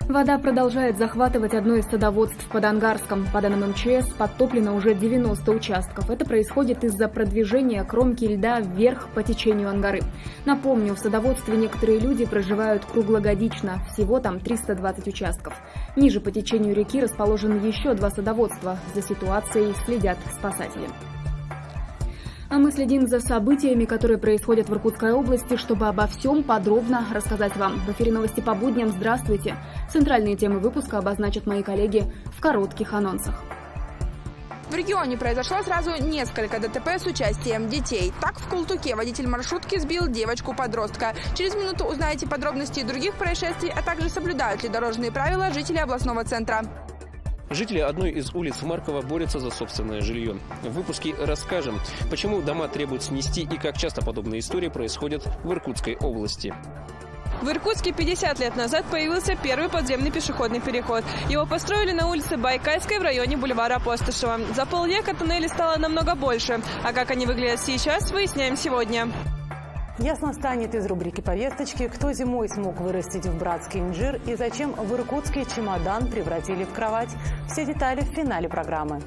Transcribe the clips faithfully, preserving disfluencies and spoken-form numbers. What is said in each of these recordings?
Вода продолжает захватывать одно из садоводств под Ангарском. По данным МЧС, подтоплено уже девяносто участков. Это происходит из-за продвижения кромки льда вверх по течению Ангары. Напомню, в садоводстве некоторые люди проживают круглогодично. Всего там триста двадцать участков. Ниже по течению реки расположены еще два садоводства. За ситуацией следят спасатели. А мы следим за событиями, которые происходят в Иркутской области, чтобы обо всем подробно рассказать вам. В эфире новости по будням. Здравствуйте. Центральные темы выпуска обозначат мои коллеги в коротких анонсах. В регионе произошло сразу несколько ДТП с участием детей. Так, в Култуке водитель маршрутки сбил девочку-подростка. Через минуту узнаете подробности других происшествий, а также соблюдают ли дорожные правила жители областного центра. Жители одной из улиц Маркова борются за собственное жилье. В выпуске расскажем, почему дома требуют снести и как часто подобные истории происходят в Иркутской области. В Иркутске пятьдесят лет назад появился первый подземный пешеходный переход. Его построили на улице Байкальской в районе бульвара Апостышева. За полвека туннелей стало намного больше. А как они выглядят сейчас, выясняем сегодня. Ясно станет из рубрики «Повесточки», кто зимой смог вырастить в Братске инжир и зачем в Иркутске чемодан превратили в кровать. Все детали в финале программы.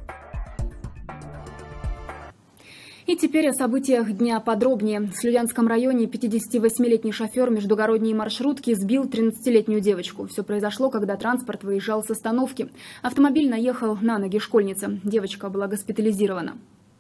И теперь о событиях дня подробнее. В Слюдянском районе пятидесятивосьмилетний шофер междугородней маршрутки сбил тринадцатилетнюю девочку. Все произошло, когда транспорт выезжал с остановки. Автомобиль наехал на ноги школьницы. Девочка была госпитализирована.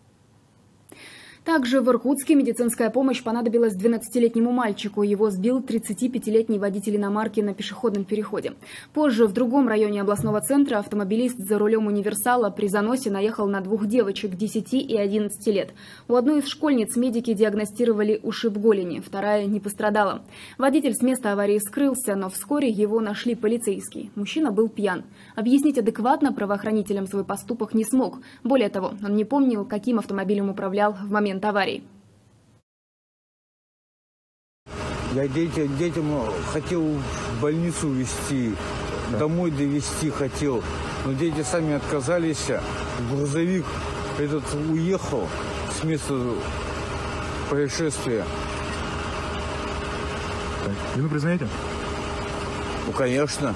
Также в Иркутске медицинская помощь понадобилась двенадцатилетнему мальчику. Его сбил тридцатипятилетний водитель иномарки на пешеходном переходе. Позже в другом районе областного центра автомобилист за рулем универсала при заносе наехал на двух девочек десяти и одиннадцати лет. У одной из школьниц медики диагностировали ушиб голени, вторая не пострадала. Водитель с места аварии скрылся, но вскоре его нашли полицейские. Мужчина был пьян. Объяснить адекватно правоохранителям свой поступок не смог. Более того, он не помнил, каким автомобилем управлял в момент аварии. Я детям, детям хотел в больницу везти, домой довезти хотел, но дети сами отказались. Грузовик этот уехал с места происшествия. Вину признаете? Ну, конечно.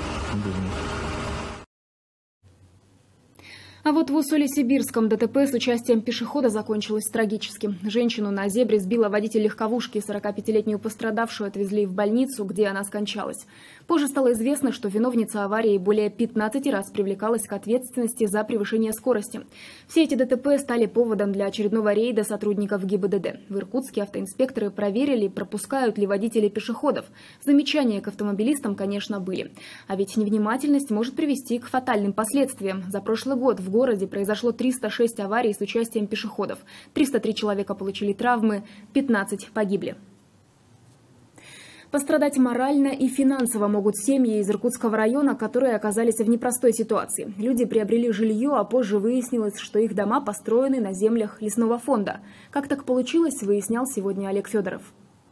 А вот в Усолье-Сибирском ДТП с участием пешехода закончилось трагически. Женщину на зебре сбила водитель легковушки. сорокапятилетнюю пострадавшую отвезли в больницу, где она скончалась. Позже стало известно, что виновница аварии более пятнадцати раз привлекалась к ответственности за превышение скорости. Все эти ДТП стали поводом для очередного рейда сотрудников ГИБДД. В Иркутске автоинспекторы проверили, пропускают ли водители пешеходов. Замечания к автомобилистам, конечно, были. А ведь невнимательность может привести к фатальным последствиям. За прошлый год в В городе произошло триста шесть аварий с участием пешеходов. триста три человека получили травмы, пятнадцать погибли. Пострадать морально и финансово могут семьи из Иркутского района, которые оказались в непростой ситуации. Люди приобрели жилье, а позже выяснилось, что их дома построены на землях лесного фонда. Как так получилось, выяснял сегодня Олег Федоров.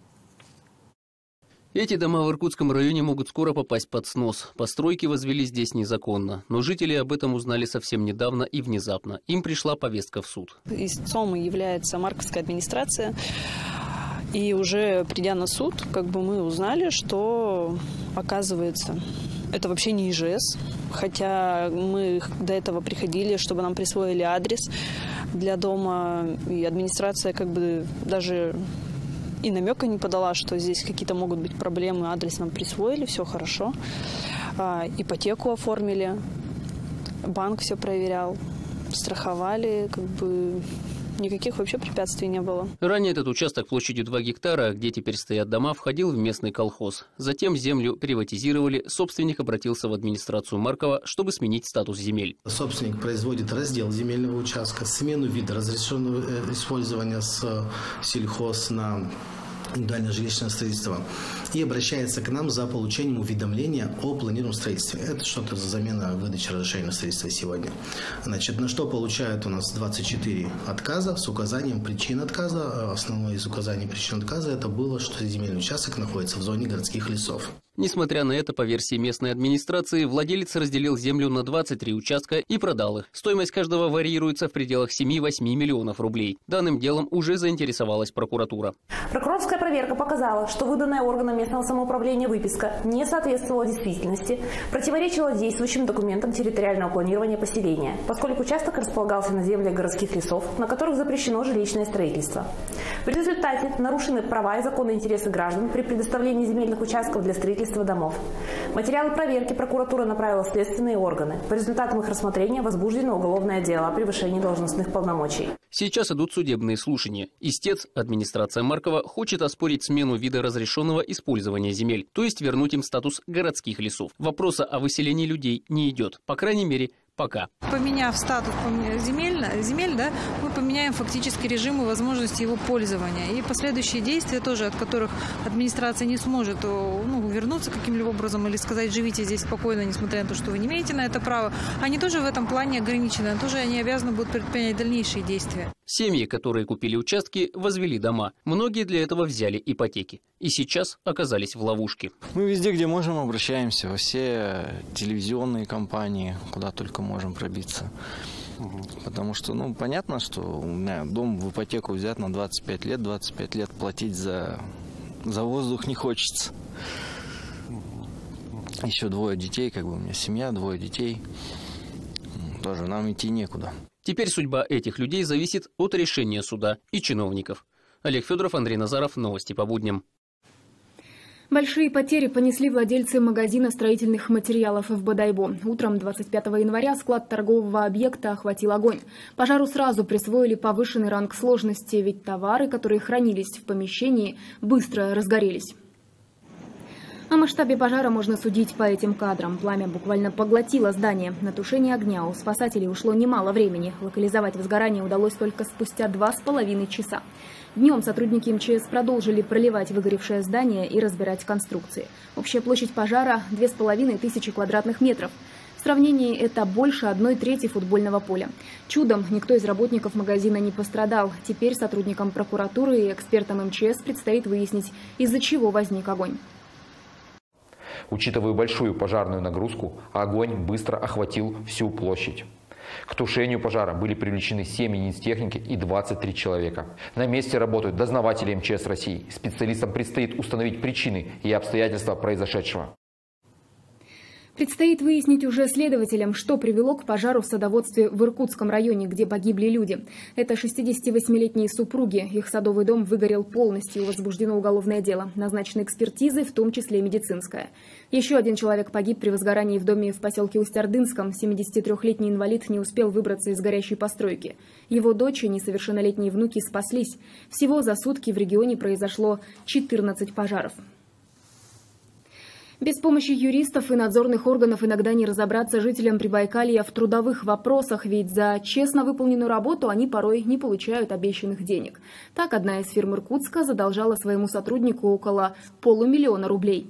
Эти дома в Иркутском районе могут скоро попасть под снос. Постройки возвели здесь незаконно. Но жители об этом узнали совсем недавно и внезапно. Им пришла повестка в суд. Истцом является Марковская администрация. И уже придя на суд, как бы мы узнали, что, оказывается, это вообще не ИЖС. Хотя мы до этого приходили, чтобы нам присвоили адрес для дома. И администрация как бы даже... и намека не подала, что здесь какие-то могут быть проблемы. Адрес нам присвоили, все хорошо. А, ипотеку оформили, банк все проверял, страховали, как бы никаких вообще препятствий не было. Ранее этот участок площадью два гектара, где теперь стоят дома, входил в местный колхоз. Затем землю приватизировали, собственник обратился в администрацию Маркова, чтобы сменить статус земель. Собственник производит раздел земельного участка, смену вида разрешенного использования с сельхоз на индивидуальное жилищное строительство и обращается к нам за получением уведомления о планируемом строительстве. Это что-то за замена выдачи разрешения на строительство сегодня. Значит, на что получают у нас двадцать четыре отказа с указанием причин отказа. Основное из указаний причин отказа это было, что земельный участок находится в зоне городских лесов. Несмотря на это, по версии местной администрации, владелец разделил землю на двадцать три участка и продал их. Стоимость каждого варьируется в пределах семи-восьми миллионов рублей. Данным делом уже заинтересовалась прокуратура. Прокурорская проверка показала, что выданная органам местного самоуправления выписка не соответствовала действительности, противоречила действующим документам территориального планирования поселения, поскольку участок располагался на землях городских лесов, на которых запрещено жилищное строительство. В результате нарушены права и законные интересы граждан при предоставлении земельных участков для строительства домов. Материалы проверки прокуратура направила в следственные органы. По результатам их рассмотрения возбуждено уголовное дело о превышении должностных полномочий. Сейчас идут судебные слушания. Истец, администрация Маркова, хочет оспорить смену вида разрешенного использования земель, то есть вернуть им статус городских лесов. Вопроса о выселении людей не идет, по крайней мере, пока. Поменяв статус земель, земель, да, мы поменяем фактически режим и возможности его пользования. И последующие действия тоже, от которых администрация не сможет ну, вернуться каким-либо образом или сказать, живите здесь спокойно, несмотря на то, что вы не имеете на это права, они тоже в этом плане ограничены. Тоже они обязаны будут предпринять дальнейшие действия. Семьи, которые купили участки, возвели дома. Многие для этого взяли ипотеки. И сейчас оказались в ловушке. Мы везде, где можем, обращаемся. Во все телевизионные компании, куда только можем пробиться. Угу. Потому что, ну, понятно, что у меня дом в ипотеку взят на двадцать пять лет. двадцать пять лет платить за, за воздух не хочется. Угу. Еще двое детей, как бы у меня семья, двое детей. Тоже нам идти некуда. Теперь судьба этих людей зависит от решения суда и чиновников. Олег Федоров, Андрей Назаров. Новости по будням. Большие потери понесли владельцы магазина строительных материалов в Бодайбо. Утром двадцать пятого января склад торгового объекта охватил огонь. Пожару сразу присвоили повышенный ранг сложности, ведь товары, которые хранились в помещении, быстро разгорелись. О масштабе пожара можно судить по этим кадрам. Пламя буквально поглотило здание. На тушение огня у спасателей ушло немало времени. Локализовать возгорание удалось только спустя два с половиной часа. Днем сотрудники эм че эс продолжили проливать выгоревшее здание и разбирать конструкции. Общая площадь пожара – две с половиной тысячи квадратных метров. В сравнении это больше одной трети футбольного поля. Чудом никто из работников магазина не пострадал. Теперь сотрудникам прокуратуры и экспертам эм че эс предстоит выяснить, из-за чего возник огонь. Учитывая большую пожарную нагрузку, огонь быстро охватил всю площадь. К тушению пожара были привлечены семь единиц техники и двадцать три человека. На месте работают дознаватели эм че эс России. Специалистам предстоит установить причины и обстоятельства произошедшего. Предстоит выяснить уже следователям, что привело к пожару в садоводстве в Иркутском районе, где погибли люди. Это шестидесятивосьмилетние супруги. Их садовый дом выгорел полностью. Возбуждено уголовное дело. Назначены экспертизы, в том числе медицинская. Еще один человек погиб при возгорании в доме в поселке Усть-Ордынском. семидесятитрёхлетний инвалид не успел выбраться из горящей постройки. Его дочь и несовершеннолетние внуки спаслись. Всего за сутки в регионе произошло четырнадцать пожаров. Без помощи юристов и надзорных органов иногда не разобраться жителям Прибайкалья в трудовых вопросах, ведь за честно выполненную работу они порой не получают обещанных денег. Так, одна из фирм Иркутска задолжала своему сотруднику около полумиллиона рублей.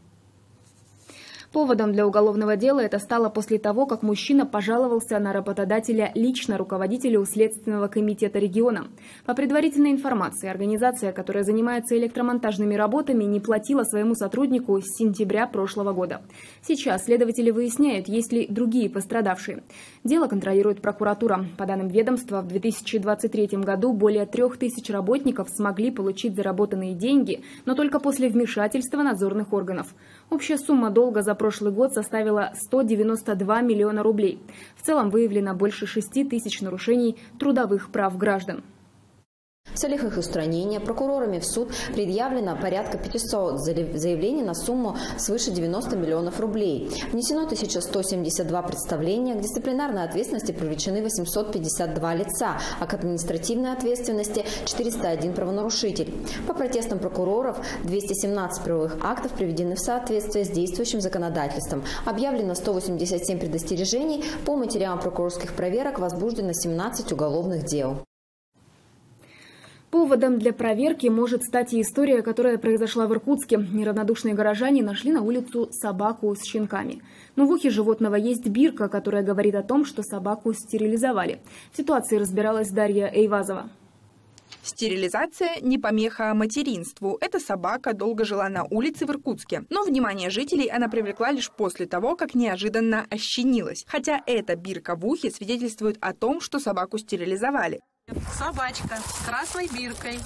Поводом для уголовного дела это стало после того, как мужчина пожаловался на работодателя лично руководителю Следственного комитета региона. По предварительной информации, организация, которая занимается электромонтажными работами, не платила своему сотруднику с сентября прошлого года. Сейчас следователи выясняют, есть ли другие пострадавшие. Дело контролирует прокуратура. По данным ведомства, в две тысячи двадцать третьем году более трех тысяч работников смогли получить заработанные деньги, но только после вмешательства надзорных органов. Общая сумма долга за прошлый год составила сто девяносто два миллиона рублей. В целом выявлено больше шести тысяч нарушений трудовых прав граждан. В целях их устранения прокурорами в суд предъявлено порядка пятисот заявлений на сумму свыше девяноста миллионов рублей. Внесено тысяча сто семьдесят два представления, к дисциплинарной ответственности привлечены восемьсот пятьдесят два лица, а к административной ответственности четыреста один правонарушитель. По протестам прокуроров двести семнадцать правовых актов приведены в соответствие с действующим законодательством. Объявлено сто восемьдесят семь предостережений, по материалам прокурорских проверок возбуждено семнадцать уголовных дел. Поводом для проверки может стать и история, которая произошла в Иркутске. Неравнодушные горожане нашли на улицу собаку с щенками. Но в ухе животного есть бирка, которая говорит о том, что собаку стерилизовали. В ситуации разбиралась Дарья Эйвазова. Стерилизация не помеха материнству. Эта собака долго жила на улице в Иркутске. Но внимание жителей она привлекла лишь после того, как неожиданно ощенилась. Хотя эта бирка в ухе свидетельствует о том, что собаку стерилизовали. Собачка с красной биркой,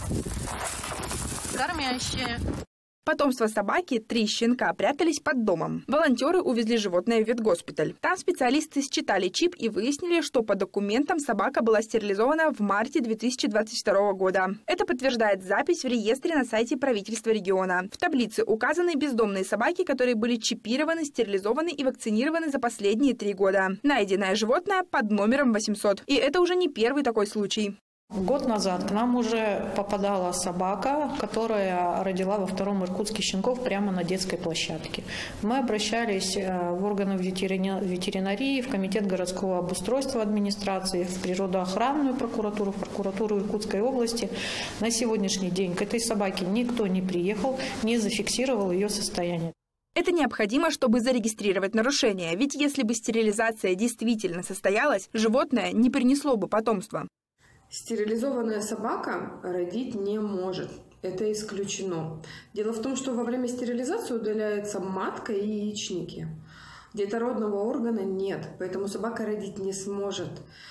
кормящая. Потомство собаки, три щенка, прятались под домом. Волонтеры увезли животное в ветгоспиталь. Там специалисты считали чип и выяснили, что по документам собака была стерилизована в марте две тысячи двадцать второго года. Это подтверждает запись в реестре на сайте правительства региона. В таблице указаны бездомные собаки, которые были чипированы, стерилизованы и вакцинированы за последние три года. Найденное животное под номером восемьсот. И это уже не первый такой случай. Год назад к нам уже попадала собака, которая родила во втором Иркутске щенков прямо на детской площадке. Мы обращались в органы ветеринарии, в комитет городского обустройства администрации, в природоохранную прокуратуру, в прокуратуру Иркутской области. На сегодняшний день к этой собаке никто не приехал, не зафиксировал ее состояние. Это необходимо, чтобы зарегистрировать нарушение, ведь если бы стерилизация действительно состоялась, животное не принесло бы потомства. Стерилизованная собака родить не может. Это исключено. Дело в том, что во время стерилизации удаляется матка и яичники. Детородного органа нет, поэтому собака родить не сможет.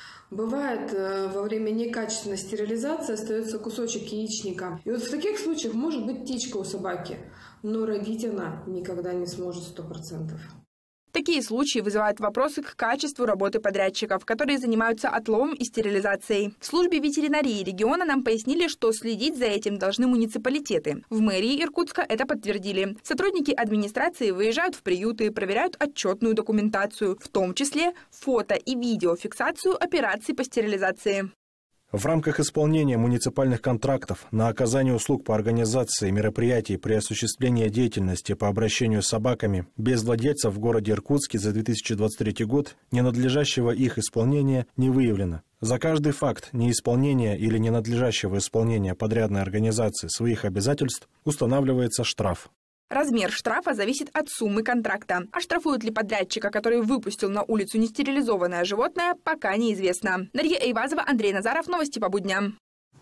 Бывает, во время некачественной стерилизации остается кусочек яичника. И вот в таких случаях может быть птичка у собаки, но родить она никогда не сможет сто процентов. Такие случаи вызывают вопросы к качеству работы подрядчиков, которые занимаются отловом и стерилизацией. В службе ветеринарии региона нам пояснили, что следить за этим должны муниципалитеты. В мэрии Иркутска это подтвердили. Сотрудники администрации выезжают в приюты, проверяют отчетную документацию, в том числе фото- и видеофиксацию операций по стерилизации. В рамках исполнения муниципальных контрактов на оказание услуг по организации мероприятий при осуществлении деятельности по обращению с собаками без владельцев в городе Иркутске за две тысячи двадцать третий год ненадлежащего их исполнения не выявлено. За каждый факт неисполнения или ненадлежащего исполнения подрядной организации своих обязательств устанавливается штраф. Размер штрафа зависит от суммы контракта. А штрафуют ли подрядчика, который выпустил на улицу нестерилизованное животное, пока неизвестно. Дарья Эйвазова, Андрей Назаров. Новости по будням.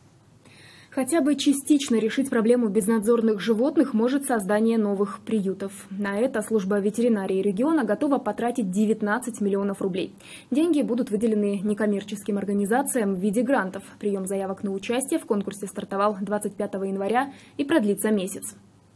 Хотя бы частично решить проблему безнадзорных животных может создание новых приютов. На это служба ветеринарии региона готова потратить девятнадцать миллионов рублей. Деньги будут выделены некоммерческим организациям в виде грантов. Прием заявок на участие в конкурсе стартовал двадцать пятого января и продлится месяц.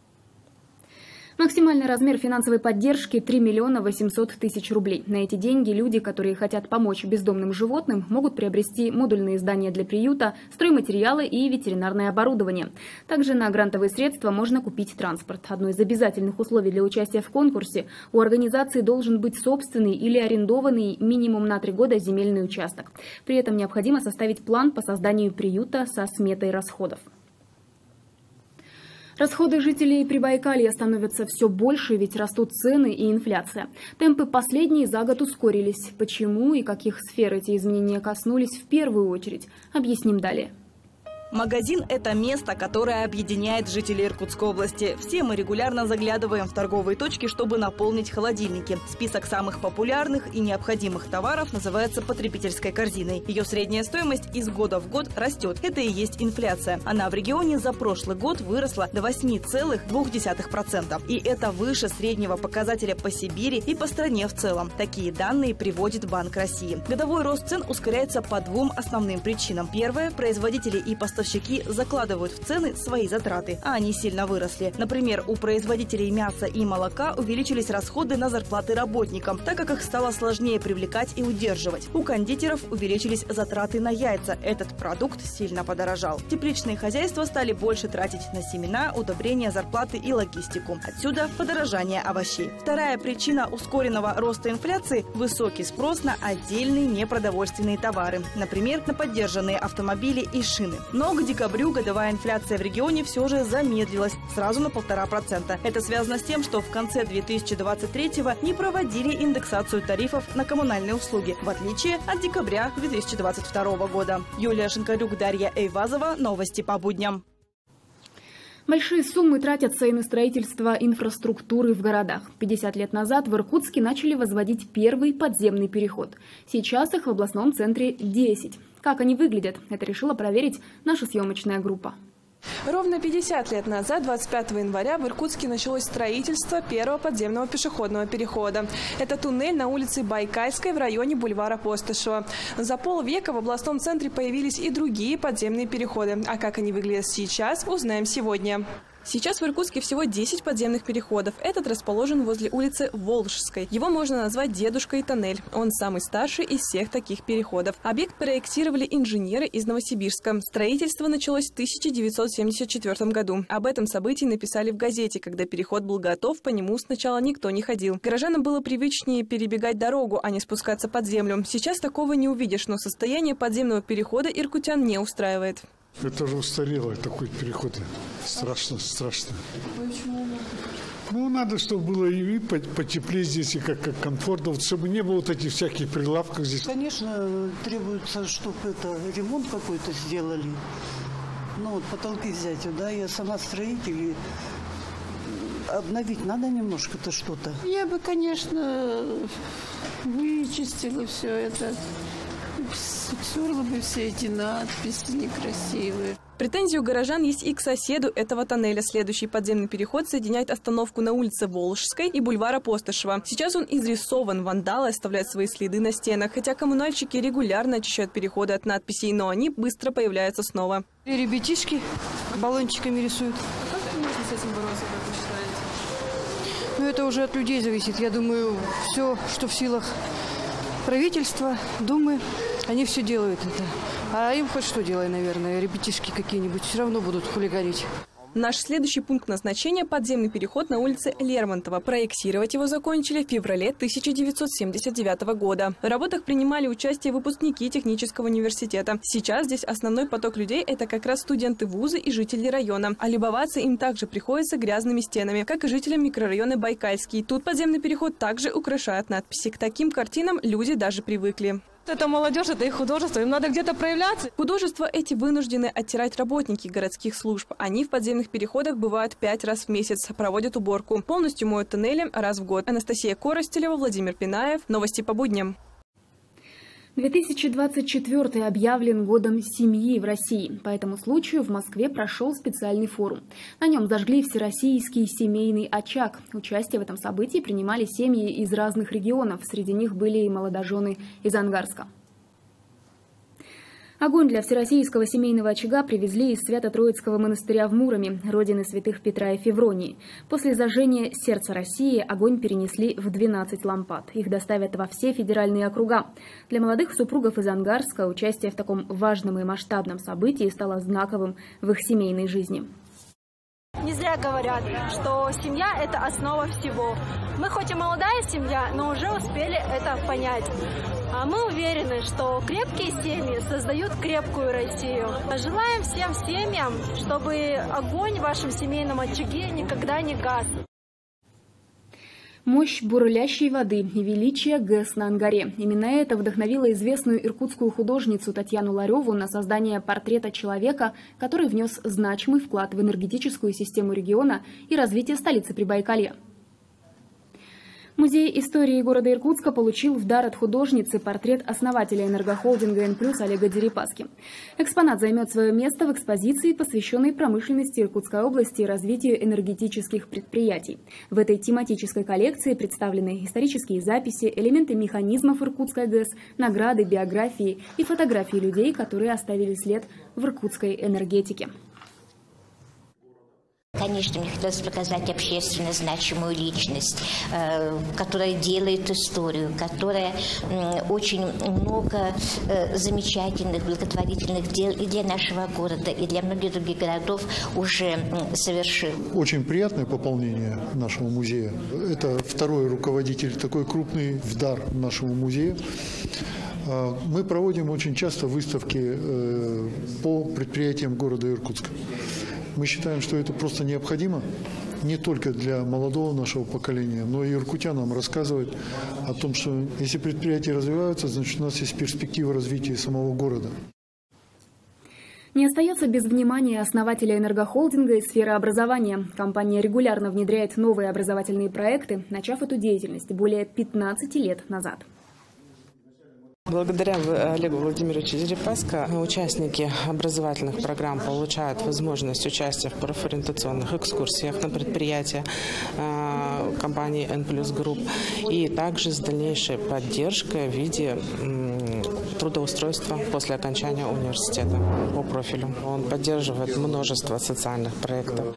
Максимальный размер финансовой поддержки – три миллиона восемьсот тысяч рублей. На эти деньги люди, которые хотят помочь бездомным животным, могут приобрести модульные здания для приюта, стройматериалы и ветеринарное оборудование. Также на грантовые средства можно купить транспорт. Одно из обязательных условий для участия в конкурсе – у организации должен быть собственный или арендованный минимум на три года земельный участок. При этом необходимо составить план по созданию приюта со сметой расходов. Расходы жителей Прибайкалья становятся все больше, ведь растут цены и инфляция. Темпы последние за год ускорились. Почему и каких сфер эти изменения коснулись в первую очередь, объясним далее. Магазин – это место, которое объединяет жителей Иркутской области. Все мы регулярно заглядываем в торговые точки, чтобы наполнить холодильники. Список самых популярных и необходимых товаров называется потребительской корзиной. Ее средняя стоимость из года в год растет. Это и есть инфляция. Она в регионе за прошлый год выросла до восьми целых двух десятых процента. И это выше среднего показателя по Сибири и по стране в целом. Такие данные приводит Банк России. Годовой рост цен ускоряется по двум основным причинам. Первое – производители и поставщики закладывают в цены свои затраты, а они сильно выросли. Например, у производителей мяса и молока увеличились расходы на зарплаты работникам, так как их стало сложнее привлекать и удерживать. У кондитеров увеличились затраты на яйца. Этот продукт сильно подорожал. Тепличные хозяйства стали больше тратить на семена, удобрения, зарплаты и логистику. Отсюда подорожание овощей. Вторая причина ускоренного роста инфляции – высокий спрос на отдельные непродовольственные товары. Например, на поддержанные автомобили и шины. Но к декабрю годовая инфляция в регионе все же замедлилась сразу на полтора процента. Это связано с тем, что в конце две тысячи двадцать третьего не проводили индексацию тарифов на коммунальные услуги, в отличие от декабря две тысячи двадцать второго года. Юлия Шинкарюк, Дарья Эйвазова. Новости по будням. Большие суммы тратятся и на строительство инфраструктуры в городах. пятьдесят лет назад в Иркутске начали возводить первый подземный переход. Сейчас их в областном центре десять. Как они выглядят, это решила проверить наша съемочная группа. Ровно пятьдесят лет назад, двадцать пятого января, в Иркутске началось строительство первого подземного пешеходного перехода. Это туннель на улице Байкальской в районе бульвара Постышева. За полвека в областном центре появились и другие подземные переходы. А как они выглядят сейчас, узнаем сегодня. Сейчас в Иркутске всего десять подземных переходов. Этот расположен возле улицы Волжской. Его можно назвать «Дедушкой тоннель». Он самый старший из всех таких переходов. Объект проектировали инженеры из Новосибирска. Строительство началось в тысяча девятьсот семьдесят четвёртом году. Об этом событии написали в газете. Когда переход был готов, по нему сначала никто не ходил. Горожанам было привычнее перебегать дорогу, а не спускаться под землю. Сейчас такого не увидишь, но состояние подземного перехода иркутян не устраивает. Это же устарелый такой переход. Страшно, страшно. Почему? Ну, надо, чтобы было и потеплее здесь, и как, как комфортно, вот, чтобы не было вот этих всяких прилавков здесь. Конечно, требуется, чтобы это ремонт какой-то сделали. Ну, вот потолки взять, да, я сама строитель, и обновить надо немножко-то что-то. Я бы, конечно, вычистила все это. Стерла бы все эти надписи некрасивые. Претензии у горожан есть и к соседу этого тоннеля. Следующий подземный переход соединяет остановку на улице Волжской и бульвара Постышева. Сейчас он изрисован, вандалы оставляют свои следы на стенах. Хотя коммунальщики регулярно очищают переходы от надписей, но они быстро появляются снова. И ребятишки баллончиками рисуют. А как можно с этим бороться, как вы считаете? Ну, это уже от людей зависит. Я думаю, все, что в силах правительства, Думы, они все делают это. А им хоть что делай, наверное, ребятишки какие-нибудь все равно будут хулиганить. Наш следующий пункт назначения – подземный переход на улице Лермонтова. Проектировать его закончили в феврале тысяча девятьсот семьдесят девятого года. В работах принимали участие выпускники технического университета. Сейчас здесь основной поток людей – это как раз студенты вуза и жители района. А любоваться им также приходится грязными стенами, как и жителям микрорайона Байкальский. Тут подземный переход также украшает надписи. К таким картинам люди даже привыкли. Это молодежь, это их художество, им надо где-то проявляться. Художества эти вынуждены оттирать работники городских служб. Они в подземных переходах бывают пять раз в месяц, проводят уборку. Полностью моют тоннели раз в год. Анастасия Коростелева, Владимир Пинаев. Новости по будням. две тысячи двадцать четвёртый объявлен годом семьи в России. По этому случаю в Москве прошел специальный форум. На нем зажгли всероссийский семейный очаг. Участие в этом событии принимали семьи из разных регионов. Среди них были и молодожены из Ангарска. Огонь для всероссийского семейного очага привезли из Свято-Троицкого монастыря в Муроме, родины святых Петра и Февронии. После зажжения сердца России огонь перенесли в двенадцать лампад. Их доставят во все федеральные округа. Для молодых супругов из Ангарска участие в таком важном и масштабном событии стало знаковым в их семейной жизни. Не зря говорят, что семья – это основа всего. Мы хоть и молодая семья, но уже успели это понять. А мы уверены, что крепкие семьи создают крепкую Россию. Желаем всем семьям, чтобы огонь в вашем семейном очаге никогда не гас. Мощь бурлящей воды и величие ГЭС на Ангаре. Именно это вдохновило известную иркутскую художницу Татьяну Лареву на создание портрета человека, который внес значимый вклад в энергетическую систему региона и развитие столицы Прибайкалья. Музей истории города Иркутска получил в дар от художницы портрет основателя энергохолдинга «Н плюс» Олега Дерипаски. Экспонат займет свое место в экспозиции, посвященной промышленности Иркутской области и развитию энергетических предприятий. В этой тематической коллекции представлены исторические записи, элементы механизмов Иркутской ГЭС, награды, биографии и фотографии людей, которые оставили след в иркутской энергетике. Конечно, мне хотелось показать общественно значимую личность, э, которая делает историю, которая э, очень много э, замечательных, благотворительных дел и для нашего города, и для многих других городов уже э, совершил. Очень приятное пополнение нашего музея. Это второй руководитель, такой крупный в дар нашему музею. Мы проводим очень часто выставки э, по предприятиям города Иркутска. Мы считаем, что это просто необходимо не только для молодого нашего поколения, но и иркутянам рассказывать о том, что если предприятия развиваются, значит у нас есть перспектива развития самого города. Не остается без внимания основателя энергохолдинга и сферы образования. Компания регулярно внедряет новые образовательные проекты, начав эту деятельность более пятнадцати лет назад. Благодаря Олегу Владимировичу Дерипаска участники образовательных программ получают возможность участия в профориентационных экскурсиях на предприятия компании Н плюс Групп и также с дальнейшей поддержкой в виде трудоустройства после окончания университета по профилю. Он поддерживает множество социальных проектов.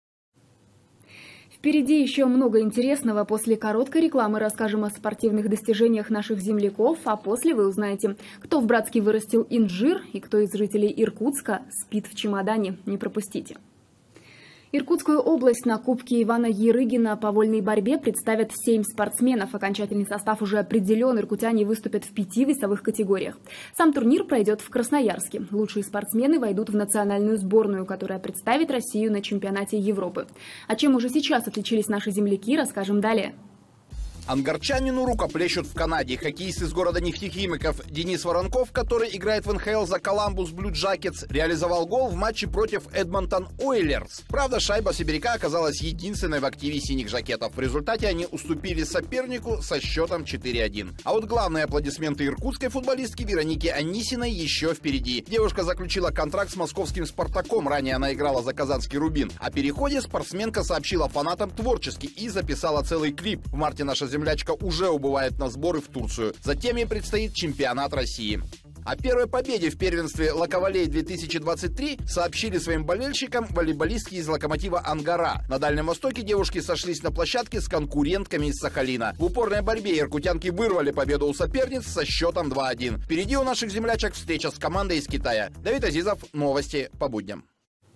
Впереди еще много интересного. После короткой рекламы расскажем о спортивных достижениях наших земляков, а после вы узнаете, кто в Братске вырастил инжир и кто из жителей Иркутска спит в чемодане. Не пропустите. Иркутскую область на Кубке Ивана Ярыгина по вольной борьбе представят семь спортсменов. Окончательный состав уже определен. Иркутяне выступят в пяти весовых категориях. Сам турнир пройдет в Красноярске. Лучшие спортсмены войдут в национальную сборную, которая представит Россию на чемпионате Европы. А чем уже сейчас отличились наши земляки, расскажем далее. Ангарчанину рукоплещут в Канаде. Хоккеист из города нефтехимиков Денис Воронков, который играет в эн ха эл за Коламбус Блю Джакетс, реализовал гол в матче против Эдмонтон Ойлерс. Правда, шайба сибиряка оказалась единственной в активе синих жакетов. В результате они уступили сопернику со счетом четыре один. А вот главные аплодисменты иркутской футболистки Веронике Анисиной еще впереди. Девушка заключила контракт с московским «Спартаком». Ранее она играла за казанский «Рубин». О переходе спортсменка сообщила фанатам творчески и записала целый клип. В марте наша землячка уже убывает на сборы в Турцию. Затем ей предстоит чемпионат России. О первой победе в первенстве «Лаковалей две тысячи двадцать три» сообщили своим болельщикам волейболистки из «Локомотива Ангара». На Дальнем Востоке девушки сошлись на площадке с конкурентками из Сахалина. В упорной борьбе иркутянки вырвали победу у соперниц со счетом два один. Впереди у наших землячек встреча с командой из Китая. Давид Азизов, новости по будням.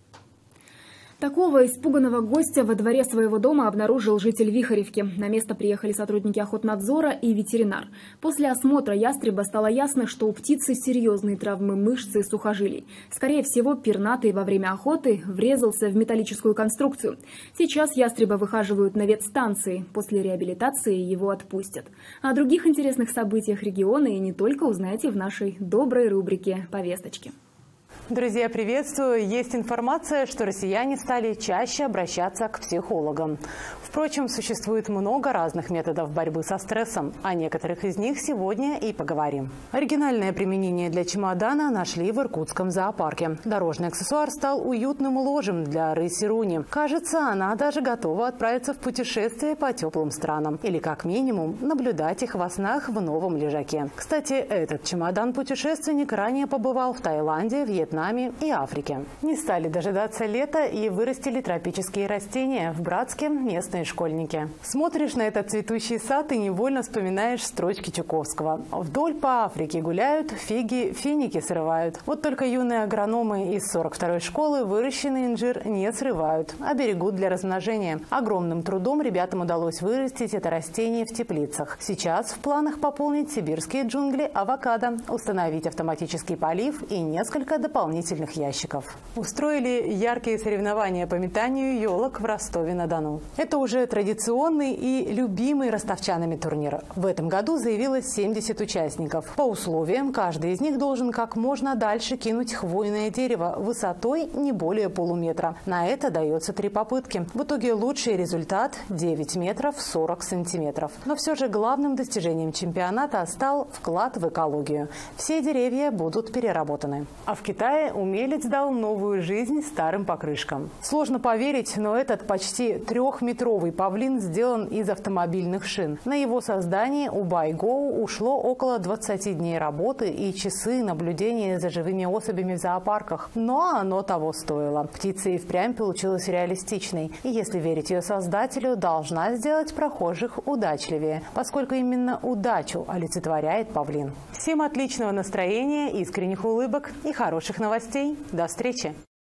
Такого испуганного гостя во дворе своего дома обнаружил житель Вихоревки. На место приехали сотрудники охотнадзора и ветеринар. После осмотра ястреба стало ясно, что у птицы серьезные травмы мышц и сухожилий. Скорее всего, пернатый во время охоты врезался в металлическую конструкцию. Сейчас ястреба выхаживают на ветстанции. После реабилитации его отпустят. О других интересных событиях региона и не только узнаете в нашей доброй рубрике «Повесточки». Друзья, приветствую! Есть информация, что россияне стали чаще обращаться к психологам. Впрочем, существует много разных методов борьбы со стрессом. О некоторых из них сегодня и поговорим. Оригинальное применение для чемодана нашли в иркутском зоопарке. Дорожный аксессуар стал уютным ложем для рыси Руни. Кажется, она даже готова отправиться в путешествие по теплым странам. Или, как минимум, наблюдать их во снах в новом лежаке. Кстати, этот чемодан-путешественник ранее побывал в Таиланде, Вьетнаме и Африке. Не стали дожидаться лета и вырастили тропические растения. В Братске местные школьники. Смотришь на этот цветущий сад и невольно вспоминаешь строчки Чуковского. Вдоль по Африке гуляют, фиги, финики срывают. Вот только юные агрономы из сорок второй школы выращенный инжир не срывают, а берегут для размножения. Огромным трудом ребятам удалось вырастить это растение в теплицах. Сейчас в планах пополнить сибирские джунгли авокадо, установить автоматический полив и несколько дополнительных ящиков. Устроили яркие соревнования по метанию елок в Ростове-на-Дону. Это уже традиционный и любимый ростовчанами турнир. В этом году заявилось семьдесят участников. По условиям, каждый из них должен как можно дальше кинуть хвойное дерево высотой не более полуметра. На это дается три попытки. В итоге лучший результат – девять метров сорок сантиметров. Но все же главным достижением чемпионата стал вклад в экологию. Все деревья будут переработаны. А в Китае умелец дал новую жизнь старым покрышкам. Сложно поверить, но этот почти трехметровый павлин сделан из автомобильных шин. На его создание у Байгоу ушло около двадцати дней работы и часы наблюдения за живыми особями в зоопарках. Но оно того стоило. Птица и впрямь получилась реалистичной. И если верить ее создателю, должна сделать прохожих удачливее, поскольку именно удачу олицетворяет павлин. Всем отличного настроения, искренних улыбок и хороших новостей. До встречи!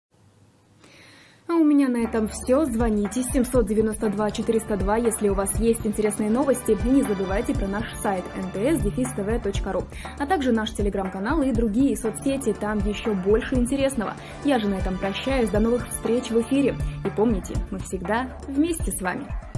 А у меня на этом все. Звоните семьсот девяносто два четыреста два, если у вас есть интересные новости. И не забывайте про наш сайт эн тэ эс дефис тэ вэ точка ру, а также наш телеграм-канал и другие соцсети. Там еще больше интересного. Я же на этом прощаюсь. До новых встреч в эфире. И помните, мы всегда вместе с вами.